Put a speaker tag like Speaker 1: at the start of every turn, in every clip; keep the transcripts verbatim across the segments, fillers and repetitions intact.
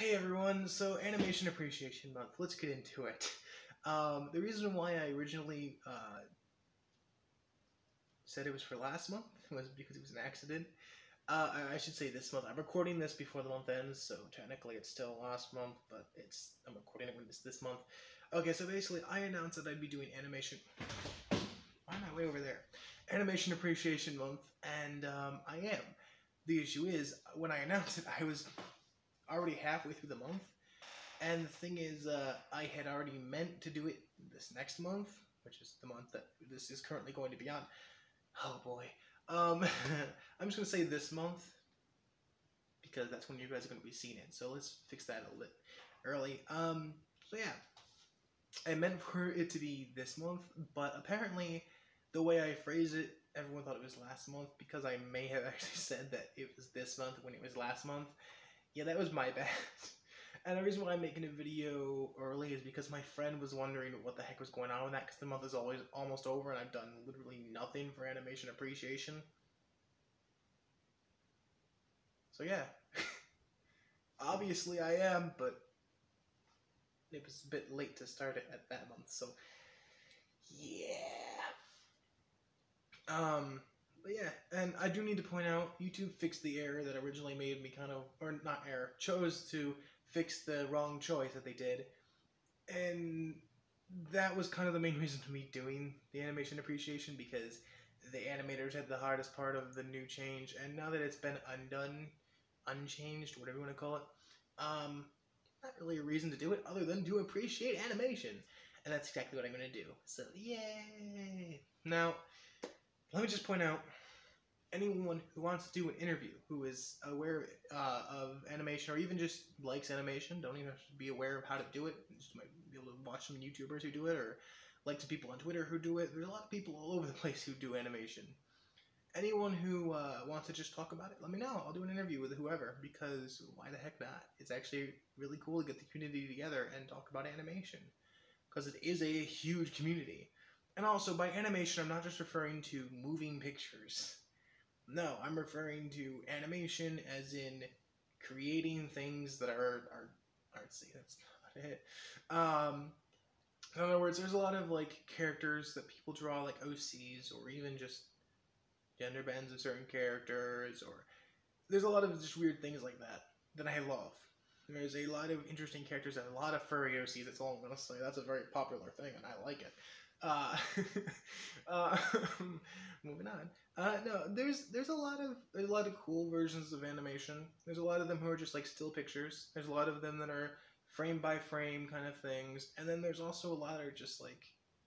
Speaker 1: Hey everyone, so Animation Appreciation Month, let's get into it. Um, the reason why I originally uh, said it was for last month was because it was an accident. Uh, I, I should say this month. I'm recording this before the month ends, so technically it's still last month, but it's I'm recording it when it's this month. Okay, so basically I announced that I'd be doing animation. Why am I way over there? Animation Appreciation Month, and um, I am. The issue is, when I announced it, I was already halfway through the month, and the thing is, uh, I had already meant to do it this next month, which is the month that this is currently going to be on. Oh boy. Um, I'm just going to say this month, because that's when you guys are going to be seeing it, so let's fix that a bit early. Um, so yeah, I meant for it to be this month, but apparently the way I phrased it, everyone thought it was last month, because I may have actually said that it was this month when it was last month. Yeah, that was my bad. And the reason why I'm making a video early is because my friend was wondering what the heck was going on with that, because the month is always almost over and I've done literally nothing for animation appreciation. So yeah. Obviously I am, but it was a bit late to start it at that month, so yeah. Um, but yeah, and I do need to point out, YouTube fixed the error that originally made me kind of, or not error, chose to fix the wrong choice that they did, and that was kind of the main reason for me doing the animation appreciation, because the animators had the hardest part of the new change, and now that it's been undone, unchanged, whatever you want to call it, um, not really a reason to do it other than to appreciate animation, and that's exactly what I'm going to do, so yay! Now, let me just point out, anyone who wants to do an interview, who is aware uh, of animation, or even just likes animation, don't even have to be aware of how to do it, just might be able to watch some YouTubers who do it, or like some people on Twitter who do it. There's a lot of people all over the place who do animation. Anyone who uh, wants to just talk about it, let me know. I'll do an interview with whoever, because why the heck not? It's actually really cool to get the community together and talk about animation, because it is a huge community. And also, by animation, I'm not just referring to moving pictures. No, I'm referring to animation as in creating things that are, are artsy. That's not it. Um, in other words, there's a lot of like characters that people draw, like O Cs, or even just gender bends of certain characters, or there's a lot of just weird things like that that I love. There's a lot of interesting characters and a lot of furry O Cs. That's all I'm gonna say. That's a very popular thing, and I like it. Uh, uh, moving on. Uh, no, there's there's a lot of there's a lot of cool versions of animation. There's a lot of them who are just like still pictures. There's a lot of them that are frame by frame kind of things, and then there's also a lot that are just like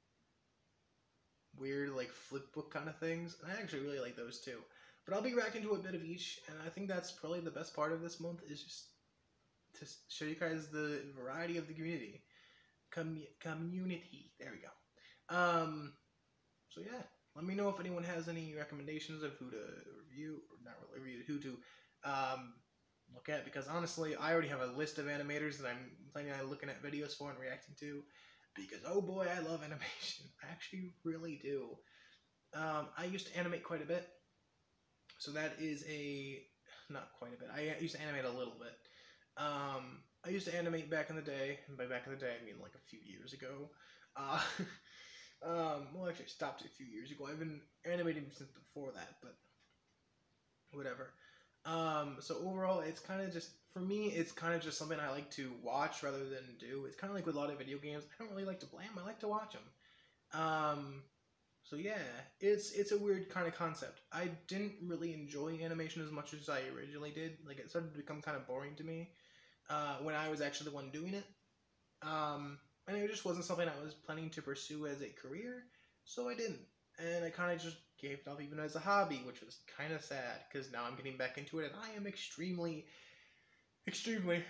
Speaker 1: weird like flip book kind of things. And I actually really like those too. But I'll be reacting to a bit of each, and I think that's probably the best part of this month, is just to show you guys the variety of the community. Com community. There we go. Um, so yeah, let me know if anyone has any recommendations of who to review, or not really review, who to um, look at, because honestly, I already have a list of animators that I'm planning on looking at videos for and reacting to, because oh boy, I love animation. I actually really do. Um, I used to animate quite a bit, so that is a, not quite a bit, I used to animate a little bit. Um, I used to animate back in the day, and by back in the day I mean like a few years ago. Uh, Um, well, actually, I stopped a few years ago. I've been animating since before that, but whatever. Um, so overall, it's kind of just, for me, it's kind of just something I like to watch rather than do. It's kind of like with a lot of video games. I don't really like to play them. I like to watch them. Um, so yeah, it's it's a weird kind of concept. I didn't really enjoy animation as much as I originally did. Like, it started to become kind of boring to me uh, when I was actually the one doing it. Um... And it just wasn't something I was planning to pursue as a career, so I didn't. And I kind of just gave it up even as a hobby, which was kind of sad, because now I'm getting back into it, and I am extremely, extremely...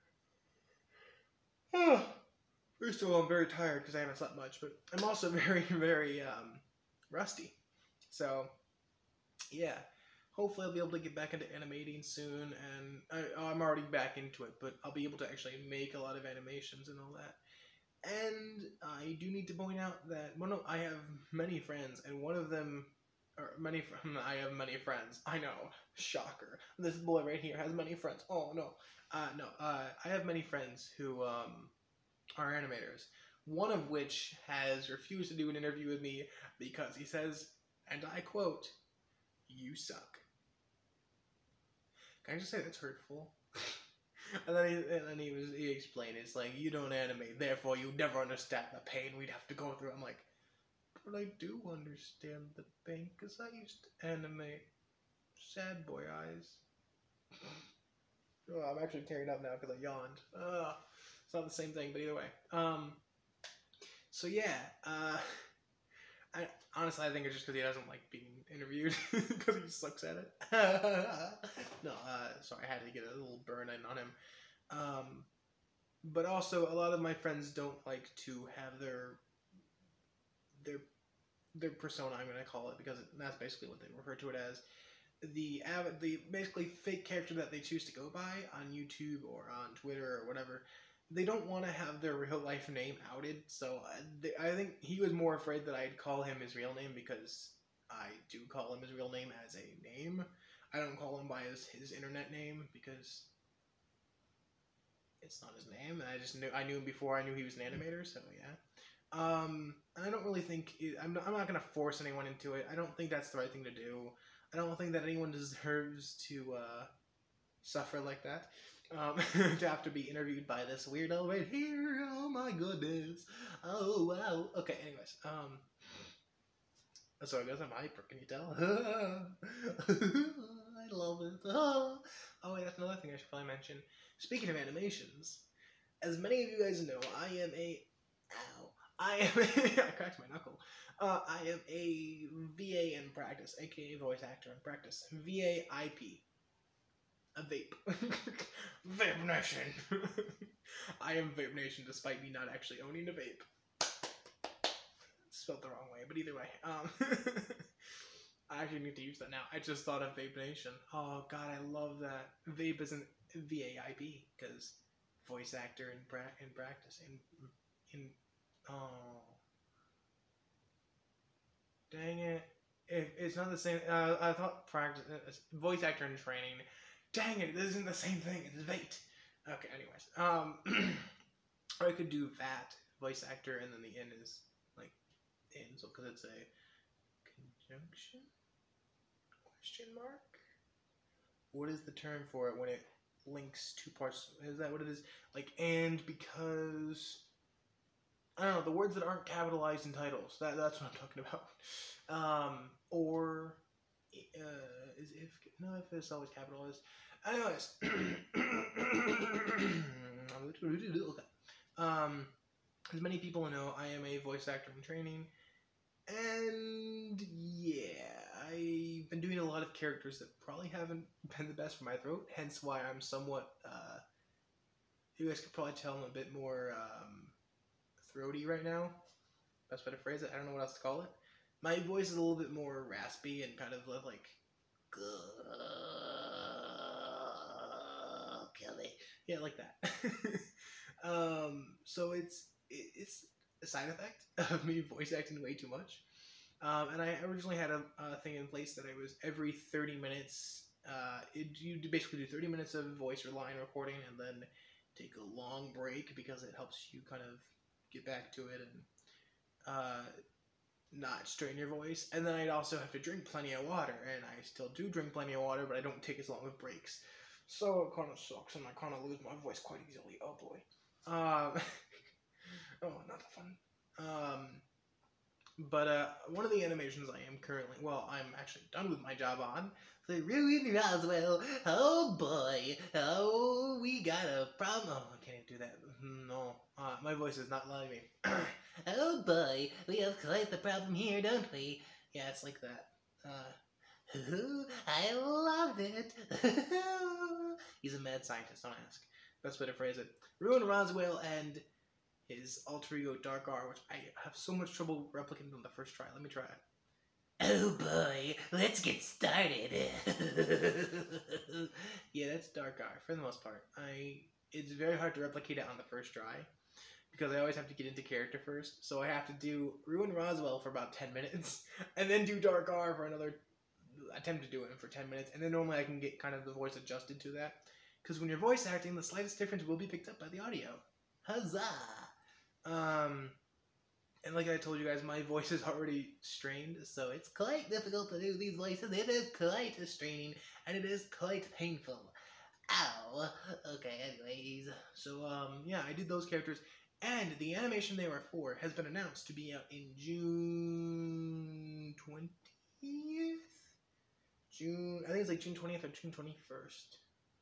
Speaker 1: First of all, I'm very tired because I haven't slept much, but I'm also very, very um, rusty. So, yeah. Hopefully I'll be able to get back into animating soon, and I, I'm already back into it, but I'll be able to actually make a lot of animations and all that. And I do need to point out that one of, I have many friends, and one of them or many. I have many friends. I know, shocker. This boy right here has many friends. Oh no, uh, no. Uh, I have many friends who um, are animators. One of which has refused to do an interview with me because he says, and I quote, "You suck." Can I just say that's hurtful? And then he, and then he was he explained it's like, you don't animate, therefore you never understand the pain we'd have to go through. I'm like, but I do understand the pain because I used to animate Sad Boy Eyes. Oh, I'm actually tearing up now because I yawned. Uh, it's not the same thing, but either way. Um, so yeah, uh, I honestly I think it's just because he doesn't like being interviewed because he sucks at it. No, uh, sorry, I had to get a little burn in on him. Um, but also, a lot of my friends don't like to have their their their persona. I'm going to call it because that's basically what they refer to it as. The av- the basically fake character that they choose to go by on YouTube or on Twitter or whatever. They don't want to have their real life name outed, so uh, they, I think he was more afraid that I'd call him his real name because I do call him his real name as a name. I don't call him by his, his internet name because it's not his name, and I just knew I knew him before I knew he was an animator, so yeah. Um, I don't really think it, I'm not, I'm not gonna force anyone into it. I don't think that's the right thing to do. I don't think that anyone deserves to uh, suffer like that. Um, to have to be interviewed by this weirdo right here. Oh my goodness. Oh wow. Okay, anyways. Um so I guess I'm hyper, can you tell? I love it. Oh wait, that's another thing I should probably mention. Speaking of animations, as many of you guys know, I am a ow. I am a, I cracked my knuckle. Uh, I am a V A in practice, aka voice actor in practice. V A I P. A vape. Vape Nation. I am Vape Nation despite me not actually owning a vape. Spelled the wrong way, but either way. Um, I actually need to use that now. I just thought of Vape Nation. Oh god, I love that. Vape isn't V A I P because voice actor in, pra in practice. In, in, oh. Dang it. It, it's not the same. Uh, I thought practice, uh, voice actor in training. Dang it, it isn't the same thing. It's Vate. Okay, anyways. Um, or I could do Vat, voice actor, and then the N is, like, in, so, because it's a conjunction? Question mark? What is the term for it when it links two parts? Is that what it is? Like, and because, I don't know, the words that aren't capitalized in titles. That, that's what I'm talking about. Um, or, uh, is if, no, if it's always capitalized. Anyways, um, as many people know, I am a voice actor in training, and yeah, I've been doing a lot of characters that probably haven't been the best for my throat, hence why I'm somewhat, uh, you guys could probably tell I'm a bit more, um, throaty right now. Best way to phrase it, I don't know what else to call it. My voice is a little bit more raspy and kind of like, kill me. Yeah, like that. um, so it's it, it's a side effect of me voice acting way too much. Um, and I originally had a, a thing in place that I was every thirty minutes. Uh, it, you basically do thirty minutes of voice or line recording, and then take a long break because it helps you kind of get back to it and uh, not strain your voice. And then I'd also have to drink plenty of water, and I still do drink plenty of water, but I don't take as long of breaks. So it kind of sucks, and I kind of lose my voice quite easily. Oh boy. Um, oh, not that fun. Um, but uh, one of the animations I am currently, well, I'm actually done with my job on, the Ruin Roswell. Oh boy. Oh, we got a problem. Oh, I can't even do that. No. Uh, my voice is not letting me. Oh boy, we have quite the problem here, don't we? Yeah, it's like that. Uh, I love it. He's a mad scientist, don't ask. Best way to phrase it. Ruin Roswell and his alter ego Dark R, which I have so much trouble replicating on the first try. Let me try it. Oh boy, let's get started. Yeah, that's Dark R for the most part. I it's very hard to replicate it on the first try because I always have to get into character first. So I have to do Ruin Roswell for about ten minutes, and then do Dark R for another attempt to do it for ten minutes, and then normally I can get kind of the voice adjusted to that. Because when you're voice acting, the slightest difference will be picked up by the audio. Huzzah! Um, and like I told you guys, my voice is already strained, so it's quite difficult to do these voices. It is quite straining, and it is quite painful. Ow! Okay, anyways. So, um, yeah, I did those characters, and the animation they were for has been announced to be out in June twentieth? June, I think it's like June twentieth or June twenty-first.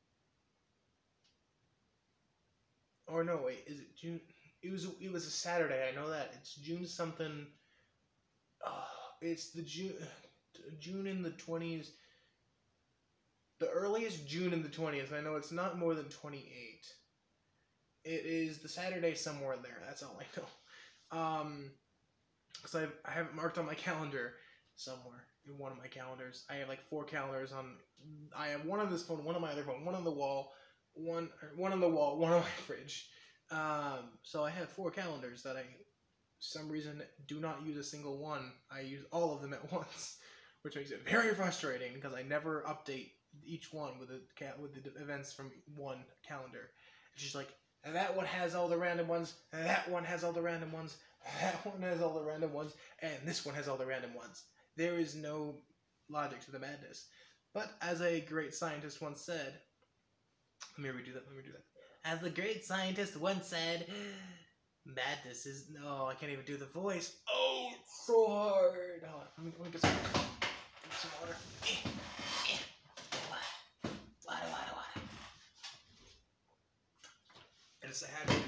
Speaker 1: Or no, wait, is it June? It was it was a Saturday. I know that it's June something. Oh, it's the June June in the twenties. The earliest June in the twentieth. I know it's not more than twenty-eight. It is the Saturday somewhere in there. That's all I know. Um, because I I have it marked on my calendar somewhere in one of my calendars. I have like four calendars on. I have one on this phone, one on my other phone, one on the wall, one one on the wall, one on my fridge. Um, so I have four calendars that I, for some reason, do not use a single one. I use all of them at once, which makes it very frustrating because I never update each one with the with the events from one calendar. It's just like that one has all the random ones, that one has all the random ones, that one has all the random ones, and this one has all the random ones. There is no logic to the madness. But as a great scientist once said, let me redo that. Let me redo that. As the great scientist once said, madness is... No, I can't even do the voice. Oh, it's so hard. Hold on. Let me, let me get some, get some water. Water, water, water. And it's a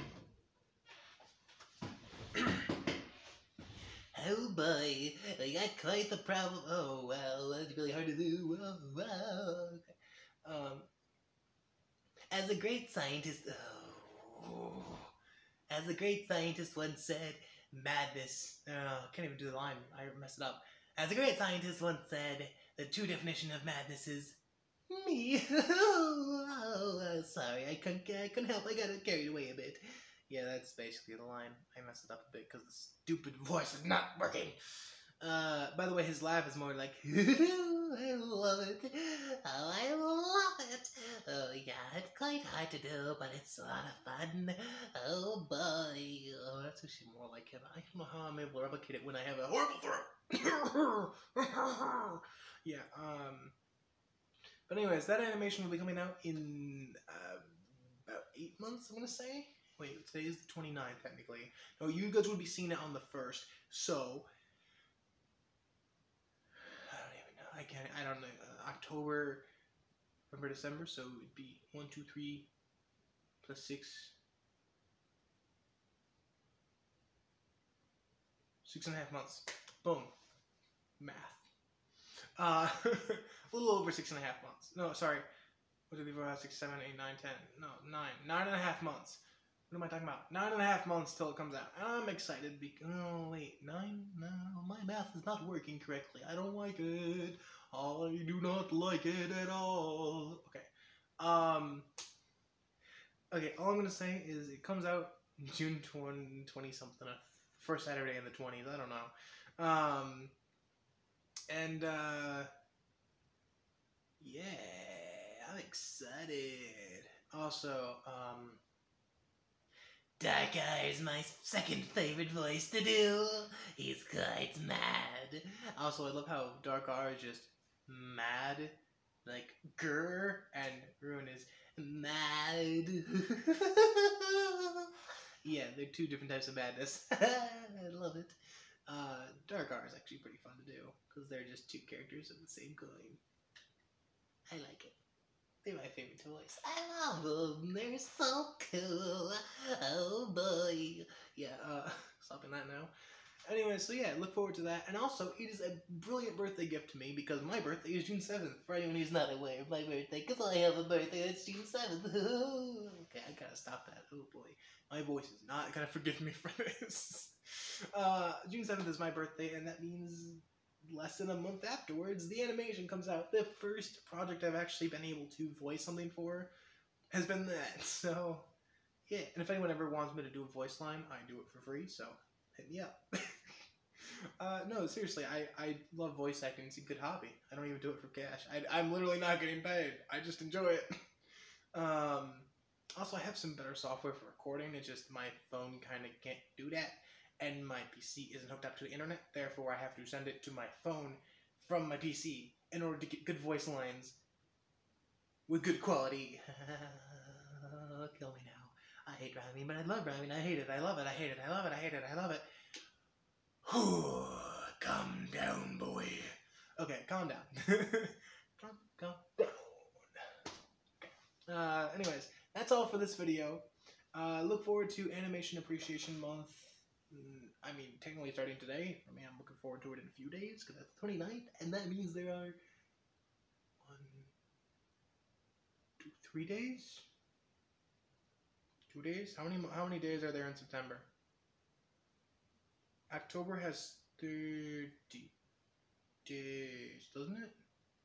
Speaker 1: habit. Oh boy, I got quite the problem. Oh, well, that's really hard to do. Oh, wow. Okay. Um... As a great scientist, oh, as a great scientist once said, madness. Oh, I can't even do the line. I messed it up. As a great scientist once said, the true definition of madness is me. Oh, sorry, I couldn't. I couldn't help. I got carried away a bit. Yeah, that's basically the line. I messed it up a bit because the stupid voice is not working. Uh, by the way, his laugh is more like, I love it. Oh, I love it. Oh, yeah, it's quite hard to do, but it's a lot of fun. Oh, boy. Oh, that's actually more like him. I don't know how I'm able to replicate it when I have a horrible throat. Yeah, um, but anyways, that animation will be coming out in uh, about eight months, I'm going to say. Wait, today is the twenty-ninth, technically. No, you guys will be seeing it on the first, so... I can't, I don't know, uh, October, November, December, so it'd be one, two, three, plus six, six and a half months. Boom. Math. Uh, a little over six and a half months. No, sorry. One, two, three, four, five, six, seven, eight, nine, ten. No, nine. Nine and a half months. What am I talking about? Nine and a half months till it comes out. I'm excited because... Oh, wait. Nine? No, my math is not working correctly. I don't like it. I do not like it at all. Okay. Um... Okay, all I'm going to say is it comes out June twenty-something. First Saturday in the twenties. I don't know. Um... And, uh... yeah. I'm excited. Also, um... Dark R is my second favorite voice to do. He's quite mad. Also, I love how Dark R is just mad, like grr, and Ruin is mad. Yeah, they're two different types of madness. I love it. Uh, Dark R is actually pretty fun to do because they're just two characters of the same coin. I like it. They're my favorite toys. I love them. They're so cool. Oh boy. Yeah, uh, stopping that now. Anyway, so yeah, look forward to that. And also, it is a brilliant birthday gift to me because my birthday is June seventh. For anyone who's not aware of my birthday, because I have a birthday that's June seventh. Okay, I gotta stop that. Oh boy. My voice is not gonna forgive me for this. Uh, June seventh is my birthday, and that means less than a month afterwards, the animation comes out. The first project I've actually been able to voice something for has been that. So, yeah, and if anyone ever wants me to do a voice line, I do it for free, so hit me up. uh, no, seriously, I, I love voice acting. It's a good hobby. I don't even do it for cash. I, I'm literally not getting paid. I just enjoy it. Um, also, I have some better software for recording. It's just my phone kind of can't do that, and my P C isn't hooked up to the internet. Therefore, I have to send it to my phone from my P C in order to get good voice lines with good quality. Kill me now. I hate rhyming, but I love rhyming. I hate it. I love it. I hate it. I love it. I hate it. I love it. Whew, calm down, boy. Okay, calm down. calm, calm down. Uh, anyways, that's all for this video. Uh, look forward to Animation Appreciation Month. I mean, technically starting today. I mean, I'm looking forward to it in a few days, because that's the twenty-ninth, and that means there are one, two, three days? Two days? How many, how many days are there in September? October has thirty days, doesn't it?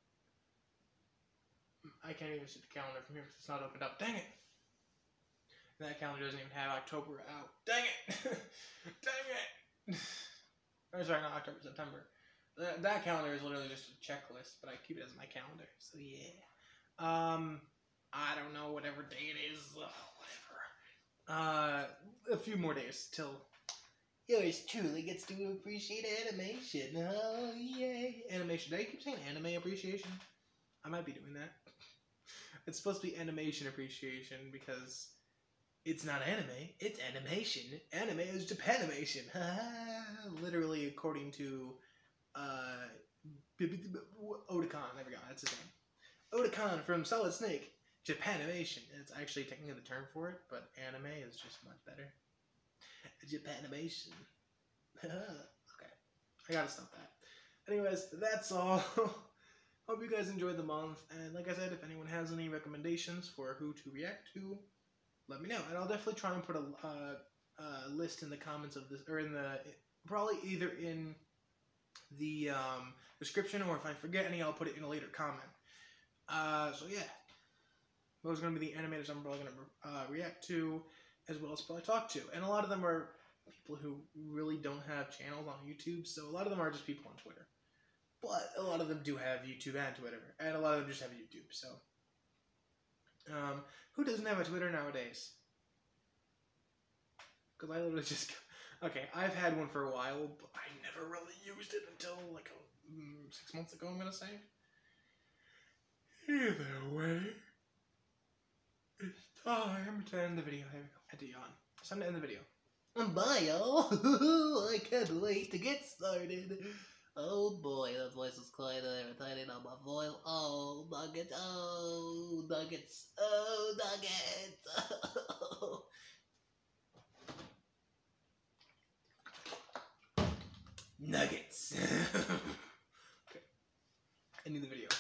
Speaker 1: I can't even see the calendar from here because it's not opened up. Dang it! And that calendar doesn't even have October out. Dang it! Dang it! Or sorry, not October, September. That, that calendar is literally just a checklist, but I keep it as my calendar. So yeah. Um, I don't know, whatever day it is. Ugh, whatever. Uh, a few more days till yours truly gets to appreciate animation. Oh, yay. Animation. Did I keep saying anime appreciation? I might be doing that. It's supposed to be animation appreciation because it's not anime, it's animation. Anime is Japanimation. Literally, according to uh, Otakon. There we go, that's his name. Otakon from Solid Snake. Japanimation. It's actually technically the term for it, but anime is just much better. Japanimation. Okay, I gotta stop that. Anyways, that's all. Hope you guys enjoyed the month, and like I said, if anyone has any recommendations for who to react to, let me know, and I'll definitely try and put a uh, uh, list in the comments of this, or in the, probably either in the um, description, or if I forget any, I'll put it in a later comment. Uh, so yeah, those are going to be the animators I'm probably going to uh, react to, as well as probably talk to, and a lot of them are people who really don't have channels on YouTube, so a lot of them are just people on Twitter. But a lot of them do have YouTube and Twitter, and a lot of them just have YouTube, so. Um, who doesn't have a Twitter nowadays? Because I literally just, okay, I've had one for a while, but I never really used it until like a, mm, six months ago, I'm going to say. Either way, it's time to end the video. There we go, I had to yawn. It's time to end the video. Bye, y'all. I can't wait to get started. Oh boy, that voice is quite irritating on my voice. Oh, nuggets. Oh, nuggets. Oh, nuggets. Oh. Nuggets. Okay. Ending the video.